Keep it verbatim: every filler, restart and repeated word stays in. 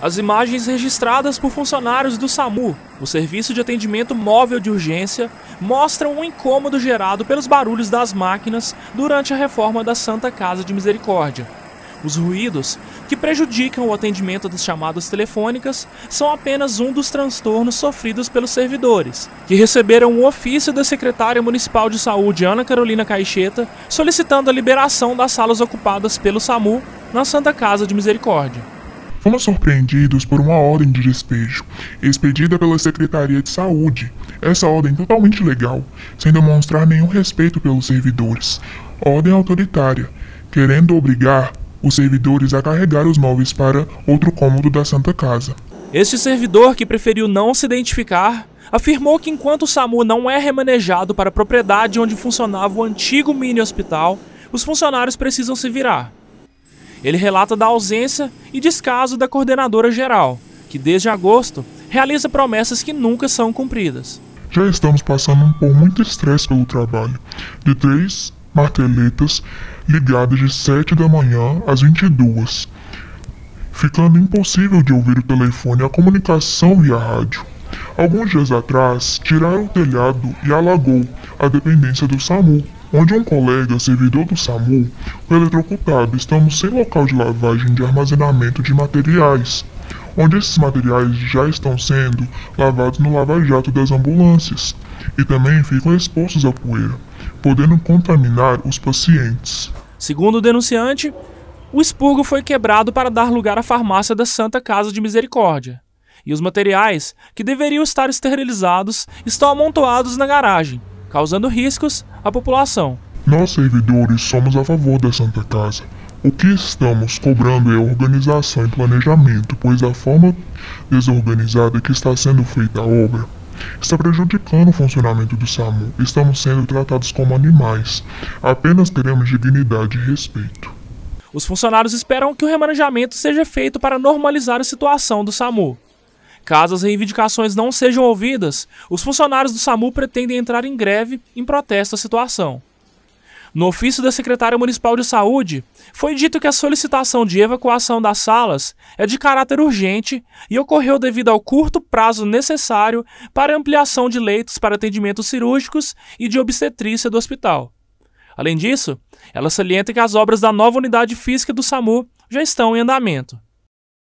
As imagens registradas por funcionários do SAMU, o Serviço de Atendimento Móvel de Urgência, mostram um incômodo gerado pelos barulhos das máquinas durante a reforma da Santa Casa de Misericórdia. Os ruídos, que prejudicam o atendimento das chamadas telefônicas, são apenas um dos transtornos sofridos pelos servidores, que receberam um ofício da secretária municipal de saúde, Ana Carolina Caixeta, solicitando a liberação das salas ocupadas pelo SAMU na Santa Casa de Misericórdia. Fomos surpreendidos por uma ordem de despejo, expedida pela Secretaria de Saúde. Essa ordem totalmente legal, sem demonstrar nenhum respeito pelos servidores. Ordem autoritária, querendo obrigar os servidores a carregar os móveis para outro cômodo da Santa Casa. Este servidor, que preferiu não se identificar, afirmou que enquanto o SAMU não é remanejado para a propriedade onde funcionava o antigo mini-hospital, os funcionários precisam se virar. Ele relata da ausência e descaso da coordenadora geral, que desde agosto realiza promessas que nunca são cumpridas. Já estamos passando por muito estresse pelo trabalho, de três marteletas ligadas de sete da manhã às vinte e duas, ficando impossível de ouvir o telefone e a comunicação via rádio. Alguns dias atrás, tiraram o telhado e alagou a dependência do SAMU, onde um colega, servidor do SAMU, foi eletrocutado. Estamos sem local de lavagem de armazenamento de materiais, onde esses materiais já estão sendo lavados no lava-jato das ambulâncias e também ficam expostos à poeira, podendo contaminar os pacientes. Segundo o denunciante, o expurgo foi quebrado para dar lugar à farmácia da Santa Casa de Misericórdia, e os materiais, que deveriam estar esterilizados, estão amontoados na garagem, causando riscos à população. Nós, servidores, somos a favor da Santa Casa. O que estamos cobrando é organização e planejamento, pois a forma desorganizada que está sendo feita a obra está prejudicando o funcionamento do SAMU. Estamos sendo tratados como animais. Apenas queremos dignidade e respeito. Os funcionários esperam que o remanejamento seja feito para normalizar a situação do SAMU. Caso as reivindicações não sejam ouvidas, os funcionários do SAMU pretendem entrar em greve em protesto à situação. No ofício da Secretária Municipal de Saúde, foi dito que a solicitação de evacuação das salas é de caráter urgente e ocorreu devido ao curto prazo necessário para a ampliação de leitos para atendimentos cirúrgicos e de obstetrícia do hospital. Além disso, ela salienta que as obras da nova unidade física do SAMU já estão em andamento.